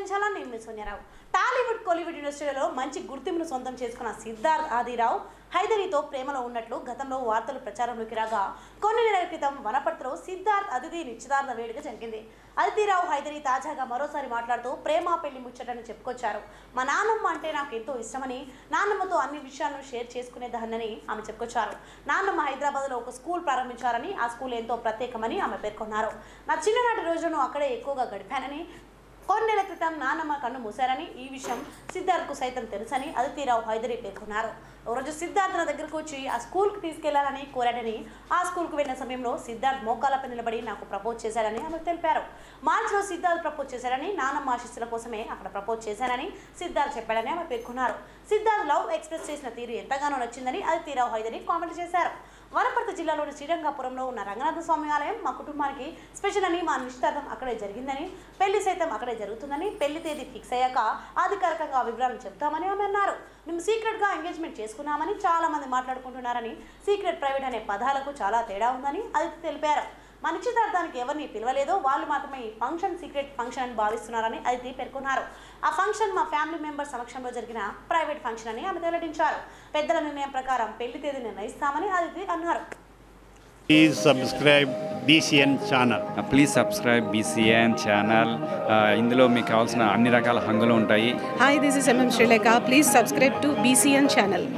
ఆలోచించాలని నేను సోనియారావు. టాలీవుడ్ కోలీవుడ్ ఇండస్ట్రీలో మంచి గుర్తింపును సొంతం చేసుకున్న సిద్ధార్థ్ ఆదిరావు హైదరితో ప్రేమలో ఉన్నట్లు గతంలో వార్తలు ప్రచారంలోకి రాగా కొన్ని నెలల క్రితం వనపర్తిలో సిద్ధార్థ్ అదితి నిశ్చితార్థ వేడుక జరిగింది. అదితిరావు హైదరి తాజాగా మరోసారి మాట్లాడుతూ ప్రేమ పెళ్లి ముచ్చటని చెప్పుకొచ్చారు. మా నాన్నమ్మ అంటే నాకు ఎంతో ఇష్టమని, నాన్నమ్మతో అన్ని విషయాలను షేర్ చేసుకునేదాన్నని ఆమె చెప్పుకొచ్చారు. నాన్నమ్మ హైదరాబాద్లో ఒక స్కూల్ ప్రారంభించారని, ఆ స్కూల్ ఎంతో ప్రత్యేకమని ఆమె పేర్కొన్నారు. నా చిన్ననాటి రోజులను అక్కడే ఎక్కువగా గడిపానని, కొన్ని నెలల క్రితం నాన్నమ్మ కన్ను మూశారని, ఈ విషయం సిద్ధార్థ్కు సైతం తెలుసని అదితిరావు హైదరి పేర్కొన్నారు. ఒకరోజు సిద్ధార్థ్ నా దగ్గరకు వచ్చి ఆ స్కూల్కి తీసుకెళ్లాలని కోరాడని, ఆ స్కూల్కు వెళ్ళిన సమయంలో సిద్ధార్థ్ మోకాలపై నిలబడి నాకు ప్రపోజ్ చేశాడని ఆమె తెలిపారు. మార్చిలో సిద్ధార్థ్ ప్రపోజ్ చేశాడని, నాన్నమ్మ ఆశీస్సుల కోసమే అక్కడ ప్రపోజ్ చేశానని సిద్ధార్థ్ చెప్పాడని ఆమె పేర్కొన్నారు. సిద్ధార్థ్ లవ్ ఎక్స్ప్రెస్ చేసిన తీరు ఎంతగానో నచ్చిందని అదితిరావు హైదరి కామెంట్ చేశారు. వనపర్తి జిల్లాలోని శ్రీరంగపురంలో ఉన్న రంగనాథ స్వామి ఆలయం మా కుటుంబానికి స్పెషల్ అని, మా నిశ్చితార్థం అక్కడే జరిగిందని, పెళ్లి సైతం అక్కడే జరుగుతుందని, పెళ్లి తేదీ ఫిక్స్ అయ్యాక అధికారికంగా వివరాలు చెప్తామని ఆమె అన్నారు. మేము సీక్రెట్గా ఎంగేజ్మెంట్ చేసుకున్నామని చాలా మంది మాట్లాడుకుంటున్నారని, సీక్రెట్ ప్రైవేట్ అనే పదాలకు చాలా తేడా ఉందని అది తెలిపారు. మా నిశ్చితార్థానికి ఎవరిని పిలవలేదో వాళ్ళు మాత్రమే ఈ ఫంక్షన్ సీక్రెట్ ఫంక్షన్ అని భావిస్తున్నారని అది పేర్కొన్నారు. ఆ ఫంక్షన్ మా ఫ్యామిలీ మెంబర్ సమక్షంలో జరిగిన ప్రైవేట్ ఫంక్షన్ అని ఆమె వెల్లడించారు. పెద్దల నిర్ణయం ప్రకారం పెళ్లి తేదీ నిర్ణయిస్తామని అది అన్నారు. Please subscribe BCN channel. Please subscribe BCN channel. ఇందులో మీకు కావాల్సిన అన్ని రకాల హంగులు ఉంటాయి. Hi, this is MM Sri Lanka. Please subscribe to BCN channel.